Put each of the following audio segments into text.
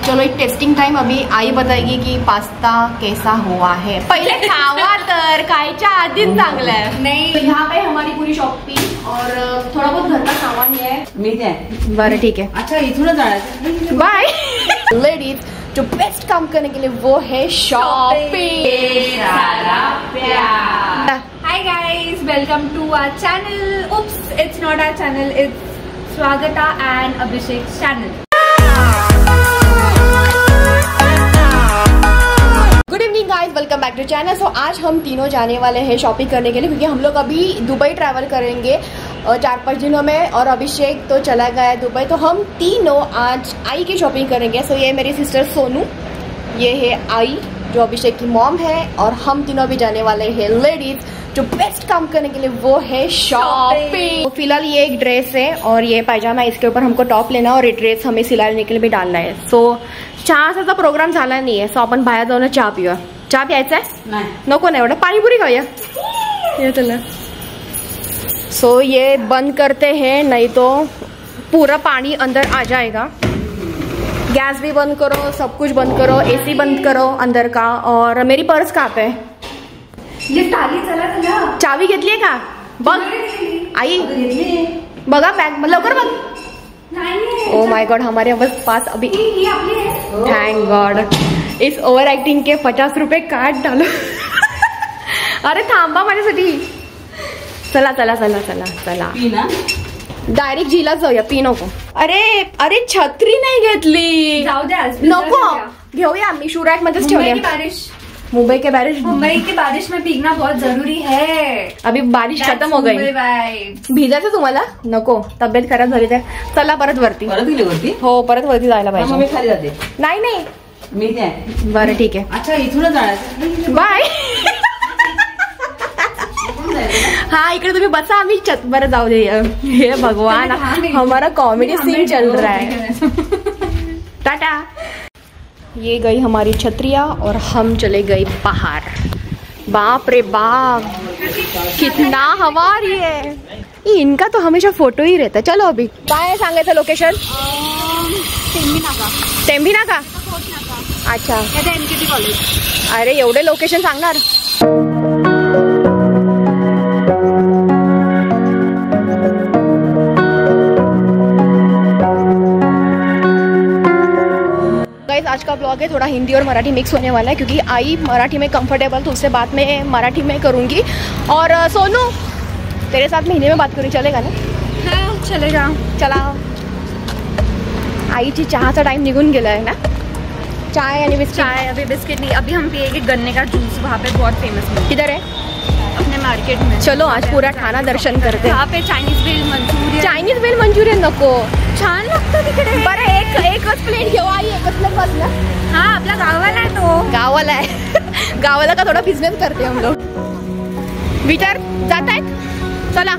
चलो एक testing time. अभी आई बताएगी कि पास्ता कैसा हुआ है। पहले खावा तर खायच्या आधीच चांगलं है। नहीं तो यहाँ पे हमारी पूरी शॉपिंग और थोड़ा बहुत घर का सामान है। बरं ठीक है। अच्छा इथूनच जायचं। बाय। लेडीज जो बेस्ट काम करने के लिए वो है shopping. Hi guys, welcome to our channel. Oops, it's not our channel, it's Swagata and Abhishek channel. Good evening guys, welcome back to channel. So आज हम तीनों जाने वाले हैं शॉपिंग करने के लिए, क्योंकि हम लोग अभी दुबई ट्रैवल करेंगे 4-5 दिनों में। और अभिषेक तो चला गया है दुबई, तो हम तीनों आज आई की शॉपिंग करेंगे। सो ये मेरी सिस्टर सोनू, ये है आई जो अभिषेक की मॉम है, और हम तीनों भी जाने वाले हैं। लेडीज जो बेस्ट काम करने के लिए वो है शॉपिंग। तो फिलहाल ये एक ड्रेस है और ये पायजामा, इसके ऊपर हमको टॉप लेना है और ये ड्रेस हमें सिलाने के लिए भी डालना है। सो चहाचा प्रोग्राम झाला नाहीये, सो आपण बाहेर जाऊन चहा पिऊया। चहा प्यायचा आहे? नको नाही एवढं, पाणीपुरी खाऊया। ये चला। सो ये बंद करते हैं, नहीं तो पूरा पानी अंदर आ जाएगा। गैस भी बंद करो, सब कुछ बंद करो, एसी बंद करो अंदर का। और मेरी पर्स कहाँ पे? लिफ्ट आली, चला चला। चावी घेतलीये का? बघ आई, बघा बॅग लवकर बघ। ओ माय गॉड, हमारे पास अभी थैंक गॉड। इस ओवर एक्टिंग के 50 रुपए काट डालो। अरे थांबा माझ्यासाठी। चला चला चला चला चला, डायरेक्ट जिला जाऊया, पी नको। अरे अरे छत्री नाही घेतली, जाऊ दे आज, नको घेऊया, मी शूरॅक मध्येच ठेवूया। मुंबई के बारिश में भीगना बहुत जरूरी है। अभी बारिश खत्म हो गई, भिजायचं तुम्हाला? नको, तब्येत खराब झाली तर चला परत वरती। हो परत वरती जायला पाहिजे। खाली जाते? नाही नाही, मी नाही। बरं ठीक आहे। अच्छा इथूनच जायचं? बाय। हाँ इकडे तुम्ही बसा, आम्ही बरं जाऊ दे। हे भगवान, हमारा कॉमेडी सीन चल रहा है। टाटा। ये गई हमारी छतरिया और हम चले गए बाहर। बाप रे बाप, कितना हवा आ रही है। इनका तो हमेशा फोटो ही रहता है। चलो अभी काय सांगायचं लोकेशन? टेंभी नाका। अच्छा, NKT कॉलेज। अरे एवढे लोकेशन सांगणार? आज का ब्लॉग है थोड़ा हिंदी और मराठी मिक्स होने वाला है, क्योंकि आई मराठी में कंफर्टेबल, तो उससे बात में मराठी में करूँगी। और सोनू तेरे साथ में हिंदी में बात करूँ, चलेगा ना? हाँ चलेगा। चला। आईची चहाचा टाइम निघून गेला है ना? चाय यानी बिस्किट? चाय अभी बिस्किट नहीं, अभी हम पिएंगे गन्ने का जूस, वहाँ पे बहुत फेमस है। किधर है? अपने मार्केट में। चलो आज पूरा ठाणा दर्शन करते हैं। वहाँ पे चाइनीज भेल मंचुरियन। चाइनीज भेल मंचुरियन नको, छान लागतं तिकडे। बरं एकच प्लेट घेऊ आई, एकच प्लेट बसला। हाँ आपला गावाला है, तो गावाला है। गावाला का थोड़ा बिजनेस करते हम लोग। विचार जात आहेत, चला।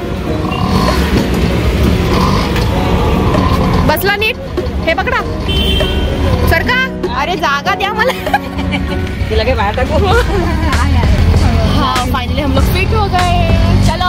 बसला नीट, हे पकडा, सरका। अरे जागा द्या मला। तिला काय बाहेर टाकू? हाँ फाइनली हम लोग फिट हो गए, चलो।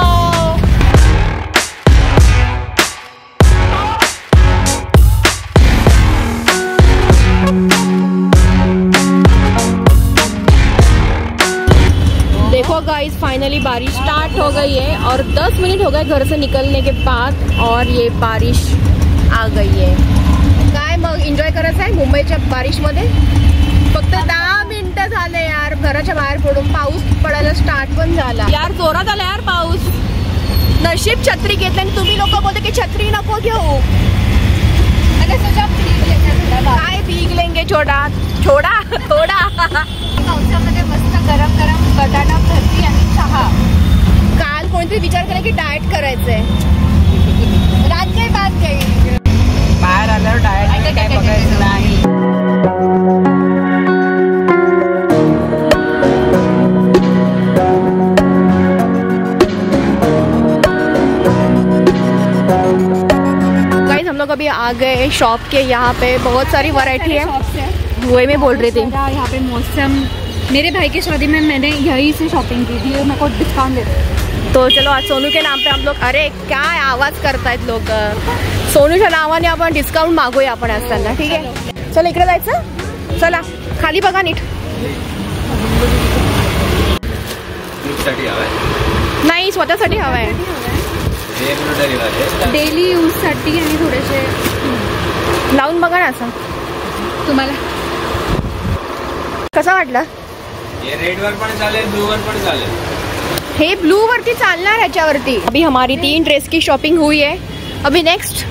देखो गाइस, फाइनली बारिश स्टार्ट हो गई है और 10 मिनट हो गए घर से निकलने के बाद, और ये बारिश आ गई है। काय मग एन्जॉय करायचं आहे मुंबईच्या बारिशमध्ये? फक्त 10 मिनिटं झाले यार घराच्या बाहेर पडून, पाऊस पडायला स्टार्ट पण झाला यार, जोरात आला यार पाऊस। नशीब छत्री घेतली आणि तुम्ही लोक बोलते की छत्री नको घेऊ। काय भीग लेंगे, छोटा छोड़ा थोड़ा। पावसामध्ये मस्त गरम गरम बटाटा भजी आणि चहा। काल कोणतरी विचार केला की डाएट करायचंय, रात काही बात काही बाहेर आल्यावर डायरेक्ट काय बघायचं नाही। गाइस हम लोग अभी आ गए शॉप के, यहाँ पे बहुत सारी वैरायटी है। वही मैं बोल रही थी, यहाँ पे मौसम, मेरे भाई की शादी में मैंने यहीं से शॉपिंग की थी, मेरे को डिस्काउंट दे। तो चलो आज सोनू के नाम पे हम लोग, अरे काय आवाज करतायत लोक, सोनूच्या नावाने आपण डिस्काउंट मागूया आपण असताना, ठीक आहे? चल इकडे जायचं. चला खाली बघा नीट. नाही स्वतःसाठी हवाय. डेली यूज साठी आणि थोडेसे लावून बघा ना असं. तुम्हाला कसा वाटला? ये रेड वर पण चालेल, ब्लू वर पण चालेल. हे ब्लू वरती चालणार ह्याच्यावरती. अभी हमारी 3 ड्रेस की शॉपिंग हुई है. अभी नेक्स्ट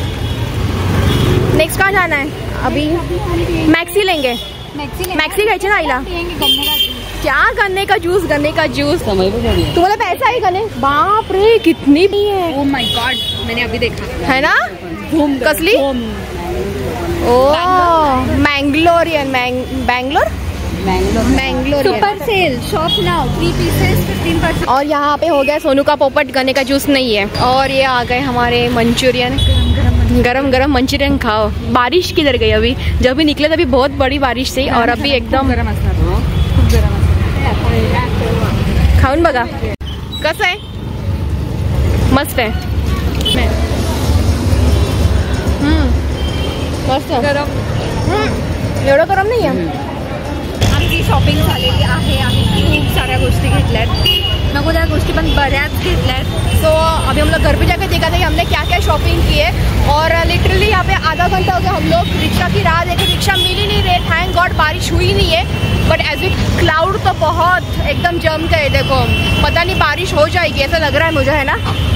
कहाँ जाना है? अभी मैक्सी लेंगे. मैक्सी घ्यायची ना आईला. क्या गन्ने का जूस? गन्ने का जूस समय भी बढ़िया है. तुम्हाला पैसा आहे गन्ने? बाप रे कितनी भी है. ओ माय गॉड मैंने अभी देखा है ना. कसली? ओ Mangalorean. Bangalore super sale shop now 3 pieces 15%. और यहाँ पे हो गया सोनू का पोपट. गन्ने का जूस नहीं है. और ये आ गए हमारे मंचूरियन. गरम गरम मंचूरियन खाओ. बारिश किधर गई? अभी जब भी निकले तभी बहुत बड़ी बारिश थी और अभी एकदम गरम असणार. खूप गरम असणार. खाऊन बघा कसं आहे. मस्त आहे. मस्त गरम. एवढं गरम नाही आहे. आमची शॉपिंग झालेली आहे. आम्ही खूप साऱ्या गोष्टी घेतल्यात. नको त्या गोष्टी पण बऱ्याच घेतल्यात. तो अभी हम लोग घर पे जाकर देखा था कि हमने क्या क्या शॉपिंग की है. और लिटरली यहाँ पे आधा घंटा हो गया हम लोग रिक्शा की राह देखे. रिक्शा मिल ही नहीं रहे. थैंक गॉड बारिश हुई नहीं है. बट एज इट क्लाउड तो बहुत एकदम जम गए. देखो पता नहीं बारिश हो जाएगी ऐसा लग रहा है मुझे, है ना.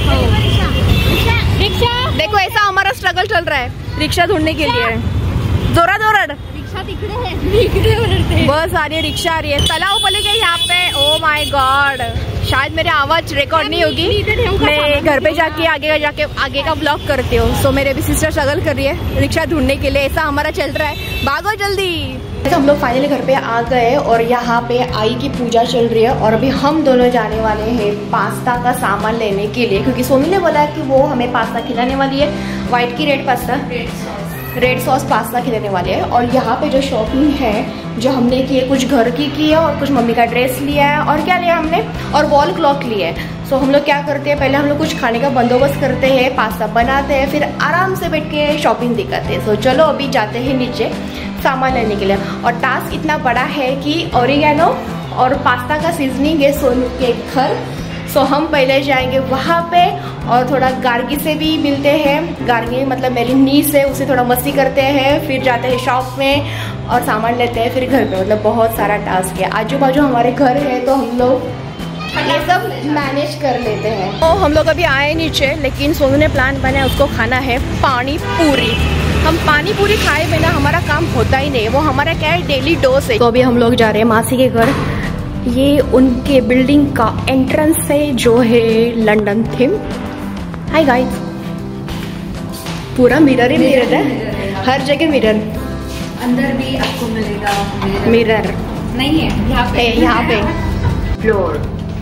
रिक्शा देखो ऐसा हमारा स्ट्रगल चल रहा है रिक्शा ढूंढने के लिए. जोरात रिक्षा तिकडे आहे. इकडे बहुत सारी रिक्शा आ रही है. तलाव पली गई यहाँ पे. ओ माय गॉड शायद मेरी आवाज रिकॉर्ड नहीं होगी. मैं घर पे जाके आगे का ब्लॉग करती हूँ. सो मेरे भी सिस्टर स्ट्रगल कर रही है रिक्शा ढूंढने के लिए. ऐसा हमारा चल रहा है. भागो जल्दी. तो हम लोग फाइनली घर पे आ गए और यहाँ पे आई की पूजा चल रही है. और अभी हम दोनों जाने वाले हैं पास्ता का सामान लेने के लिए क्योंकि सोनू ने बोला कि वो हमें पास्ता खिलाने वाली है. व्हाइट की red pasta red sauce pasta खिलाने वाले हैं. और यहाँ पे जो शॉपिंग है जो हमने की है कुछ घर की है और कुछ मम्मी का ड्रेस लिया है. और क्या लिया हमने? और वॉल क्लॉक लिया है. सो हम लोग क्या करते हैं पहले हम लोग कुछ खाने का बंदोबस्त करते हैं, पास्ता बनाते हैं, फिर आराम से बैठ के शॉपिंग दिखाते हैं. सो चलो अभी जाते हैं नीचे सामान लेने के लिए. और टास्क इतना बड़ा है कि ओरिगैनो और पास्ता का सीजनिंग है सोनू के घर. सो हम पहले जाएंगे वहाँ पे और थोड़ा गार्गी से भी मिलते हैं. गार्गी मतलब मेरी नीस है, उससे थोड़ा मस्ती करते हैं. फिर जाते हैं शॉप में और सामान लेते हैं फिर घर पे. मतलब बहुत सारा टास्क है. आजू बाजू हमारे घर है तो हम लोग ये सब मैनेज कर लेते हैं. तो हम लोग अभी आए नीचे लेकिन सोनू ने प्लान बनाया उसको खाना है पानी पूरी. हम पानी पूरी खाए बिना हमारा काम होता ही नहीं. वो हमारा क्या है डेली डोज है. तो अभी हम लोग जा रहे हैं मासी के घर. ये उनके बिल्डिंग का एंट्रेंस है जो है लंदन थीम. Hi guys. पूरा मिरर ही मिरर है. हर जगह मिरर. अंदर भी आपको मिलेगा मिरर. नहीं है यहाँ पे फ्लोर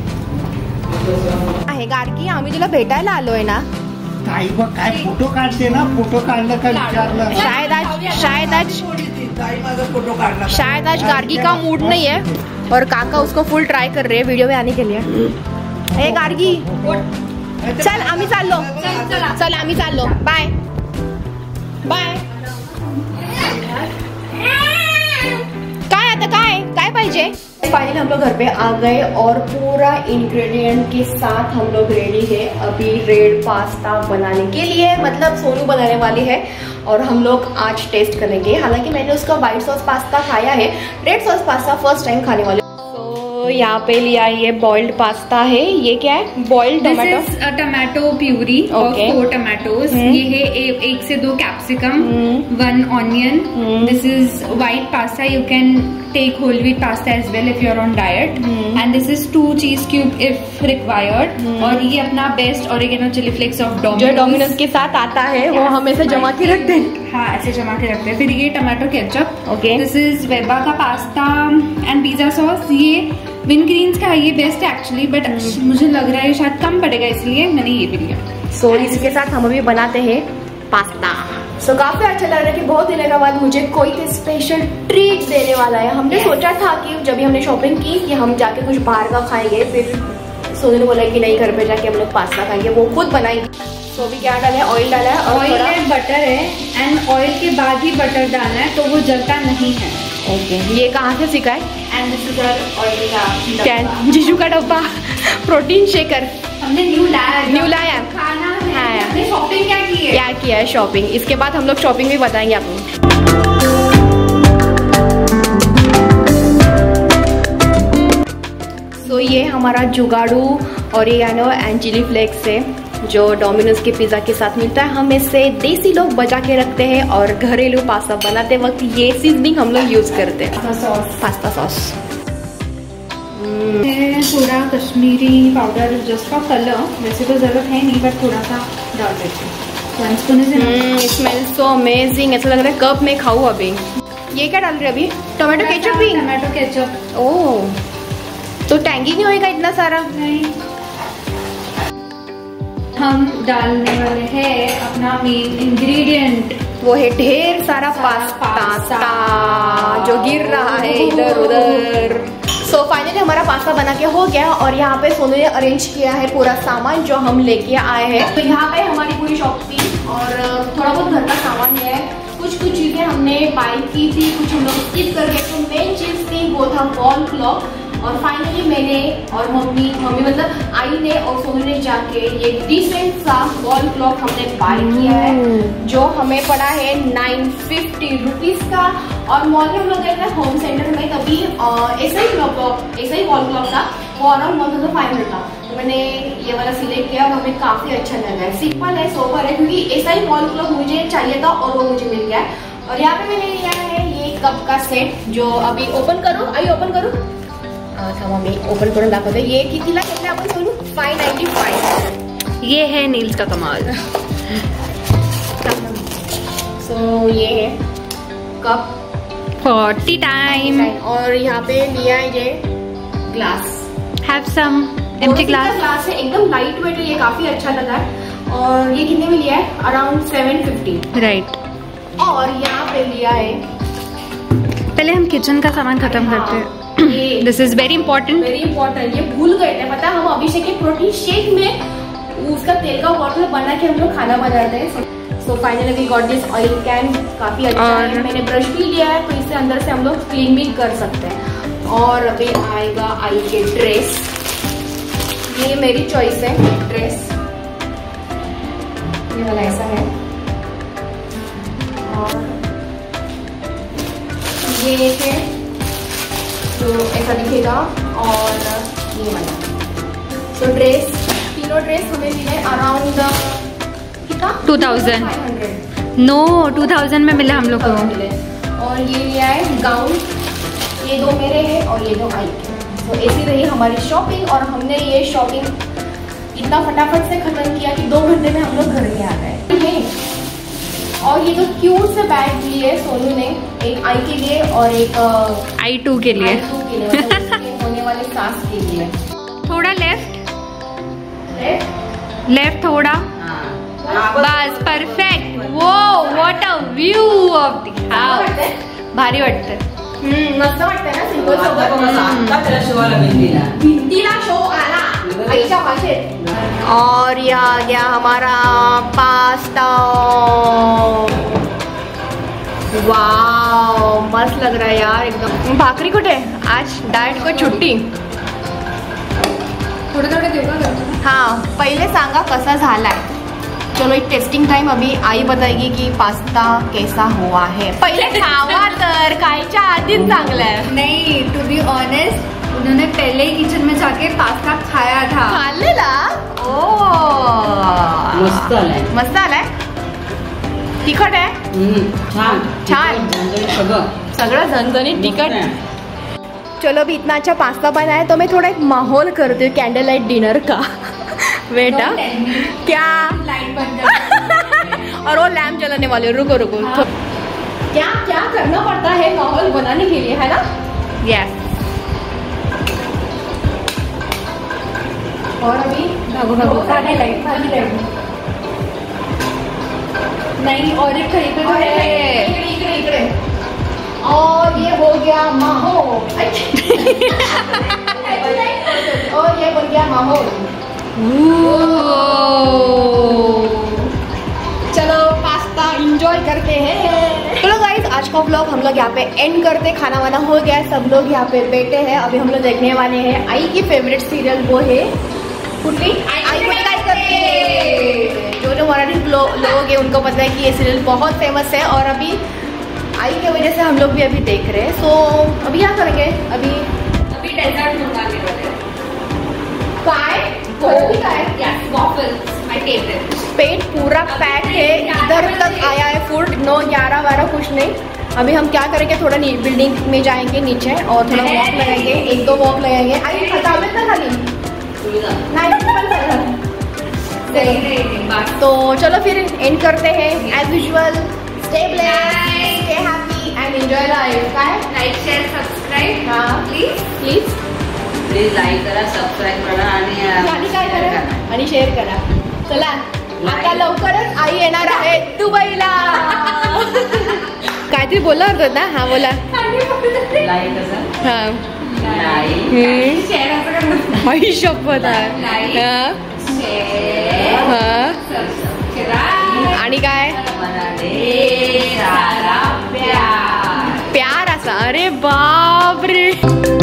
आहे. गार्गी आम्ही तुला भेटायला आलोय ना. ताई बघ काय फोटो काढते ना. फोटो काढलं का विचारलं. शायद आज गार्गी का मूड नहीं है और काका उसको फुल ट्राई कर रहे हैं वीडियो में आने के लिए. ए गार्गी चल आम्ही चाललो. चल आम्ही चाललो. Bye bye. काय आता काय पाहिजे. फाइनली हम लोग घर पे आ गए और पूरा इंग्रेडिएंट के साथ हम लोग रेडी है अभी रेड पास्ता बनाने के लिए. मतलब सोनू बनाने वाली है और हम लोग आज टेस्ट करेंगे. हालांकि मैंने उसका व्हाइट सॉस पास्ता खाया है. Red sauce pasta first time खाने वाली. तो यहाँ पे लिया ये बॉइल्ड पास्ता है. ये क्या है? Boiled tomato. टमाटो प्यूरी और 4 टमाटोज. ये है 1 से 2 capsicum, 1 onion. This is white pasta. You can take whole wheat pasta as well if you're on diet. And this is 2 cheese cube if required. और ये अपना best oregano chili flakes of Domino's जो Domino's के साथ आता है वो हम ऐसे जमा के रखते हैं. हाँ ऐसे जमा के रखते हैं. फिर ये tomato ketchup. Okay. This is वेबा का पास्ता एंड पिज्जा सॉस. ये विन ग्रीन्स का है. ये बेस्ट है एक्चुअली बट मुझे लग रहा है शायद कम पड़ेगा इसलिए मैंने ये भी लिया. सो इसके साथ हम अभी बनाते हैं पास्ता. सो काफी अच्छा लग रहा है कि बहुत दिनों के बाद मुझे कोई स्पेशल ट्रीट देने वाला है. हमने सोचा था कि जब भी हमने शॉपिंग की कि हम जाके कुछ बाहर का खाएंगे. फिर सोनू ने बोला कि नहीं घर पे जाके हम लोग पास्ता खाएंगे. वो खुद बनाएंगे. तो अभी क्या डाला है, ऑयल डाला है और ऑयल है, बटर है, एंड ऑयल के बाद ही बटर डालना है तो वो जलता नहीं है। ओके, ये कहाँ से सीखा है? And this is our oil का क्या जीजू का डब्बा प्रोटीन शेकर हमने न्यू लाया खाना है। हाँ। हमने शॉपिंग क्या की है? क्या किया है शॉपिंग, इसके बाद हम लोग शॉपिंग भी बताएंगे आपको। तो ये हमारा जुगाड़ू ओरिगानो एंड चिली फ्लेक्स है जो डोमिनोज के पिज़्ज़ा के साथ मिलता है। हम इसे देसी लोग बचा के रखते हैं और घरेलू पास्ता बनाते वक्त ये सीजनिंग हम लोग यूज करते हैं। पास्ता सॉस, थोड़ा Kashmiri powder just for colour, वैसे तो जरूरत है नहीं बट थोड़ा सा डाल देते हैं। स्मेल सो अमेजिंग, ऐसा लग रहा है कप में खाऊं अभी। ये क्या डाल रहे अभी? टोमेटो केचप भी? Tomato ketchup. ओह, तो टैंगी नहीं होएगा इतना सारा? नहीं, हम डालने वाले हैं अपना मेन इंग्रेडिएंट, वो है ढेर सारा पास्ता जो गिर रहा है इधर उधर। सो फाइनली हमारा पास्ता बना के हो गया और यहाँ पे सोनू ने अरेंज किया है पूरा सामान जो हम लेके आए हैं। तो यहाँ पे हमारी पूरी शॉपिंग और थोड़ा बहुत घर का सामान है। कुछ चीजें हमने बाय की थी, कुछ हम लोग स्किप कर गए। तो मेन चीज थी वो था वॉल क्लॉक, और फाइनली मैंने और मम्मी मतलब आई ने और सोनू ने जाके ये डिसेंट सा वॉल क्लॉक हमने बाय किया है जो हमें पड़ा है 950 रुपीज का। और मॉल में हम लोग गए थे होम सेंटर में, तभी ऐसा ही वॉल क्लॉक था, वो अराउंड 1500 था। तो मैंने ये वाला सिलेक्ट किया और हमें काफी अच्छा लगा है। सिंपल है, सोबर है, क्योंकि ऐसा ही वॉल क्लॉक मुझे चाहिए था और वो मुझे मिल गया है। और यहाँ पे मैंने लिया है ये कप का सेट जो अभी ओपन करो, आई ओपन करो था मम्मी, ओपन करून दाखवते। ये कितीला घेतला आपण सोनू? 595। ये है नील्स का कमाल। सो ये है कप 40 टाइम, और यहाँ पे लिया है ये glass, have some empty glass है, एकदम लाइट वेट है, ये काफी अच्छा लगा है। और ये कितने में लिया है? Around 750, right. और यहाँ पे लिया है, पहले हम किचन का सामान खत्म करते हैं। दिस इज वेरी इंपॉर्टेंट, ये भूल गए थे पता। हम अभिषेक के प्रोटीन शेक में उसका तेल का बॉटल बना के हम लोग खाना बनाते हैं। So finally we got this oil can, काफी अच्छा है। मैंने ब्रश भी लिया है तो इससे अंदर से हम लोग क्लीन भी कर सकते हैं। और अभी आएगा आई के ड्रेस, ये मेरी चॉइस है ड्रेस, ये वाला ऐसा है। और ये है तो ऐसा दिखेगा, और ये वाला। सो ड्रेस, तीनों ड्रेस हमें मिले अराउंड कितना? 2000। नो 2000 में मिला हम लोग को। और ये लिया है गाउन, ये दो मेरे हैं और ये दो आई के। तो ऐसी रही हमारी शॉपिंग, और हमने ये शॉपिंग इतना फटाफट से खत्म किया कि 2 घंटे में हम लोग घर में आ गए। और ये तो क्यूट से बैग लिए सोनू ने, एक आई के लिए और एक I2 के लिए, मतलब होने वाले सास के लिए। थोड़ा लेफ्ट थोड़ा, बस परफेक्ट। वो what a view of the house, भारी वाटतं। मस्त वाटतंय ना, सिंपल सोबत भिंतीला शो आला आईच्या भाषेत। और ये आ गया हमारा पास्ता, वाव मस्त लग रहा है यार एकदम। भाकरी कुठे? आज डाएट को छुट्टी। थोडं देऊ का? हाँ, पहले सांगा कसा झालाय। चलो एक टेस्टिंग टाइम, अभी आई बताएगी कि पास्ता कैसा हुआ है। पहले खावा तर, खायच्या आधीच चांगला है। नहीं, टू बी ऑनेस्ट उन्होंने पहले ही किचन में जाके पास्ता खाया था। खाल्लेला? ओ मस्त आलाय, मस्त आलाय, तिखट आहे, छान छान, सगळं झणझणीत तिखट। चलो अभी इतना अच्छा पास्ता बना है तो मैं थोड़ा एक माहौल करती हूँ कैंडल लाइट डिनर का। बेटा क्या लाइट बंद कर। और वो लैम्प जलाने वाले, रुको क्या क्या करना पड़ता है माहौल बनाने के लिए, है ना? यस। और अभी भागो खाली लाइट नहीं, और एक कहीं पे तो है। इकडे। और ये हो गया माहौल। और ये बन गया माहौल। एंजॉय करते हैं। चलो गाइस, आज का व्लॉग हम लोग यहाँ पे एंड करते। खाना वाना हो गया, सब लोग यहाँ पे बैठे हैं। अभी हम लोग देखने वाले हैं आई की फेवरेट सीरियल, वो है कुंडली आई गुड करके। जो मराठी लोग हैं उनको पता है कि ये सीरियल बहुत फेमस है और अभी आई की वजह से हम लोग भी अभी देख रहे हैं। सो अभी क्या करेंगे, अभी डेजर्ट मंगाने वाले हैं। पेट पूरा पैक है, इधर तक आया है फूड, 9, 11, 12 कुछ नहीं। अभी हम क्या करेंगे, थोड़ा बिल्डिंग में जाएंगे नीचे और थोड़ा वॉक लगाएंगे, 1-2 वॉक लगाएंगे। आई खत्म ना खाली तो चलो फिर एंड करते हैं। As usual stay blessed, stay happy and enjoy life. Like share subscribe please like करा, सबस्क्राईब करा आणि काय करा आणि शेअर करा। चला आता लवकरच आई येणार आहे दुबईला। काहीतरी बोला होत ना? हा बोला। लाईक करा, हा शेअर आई शपथ आहे। आणि काय प्यार असा, अरे बाप रे।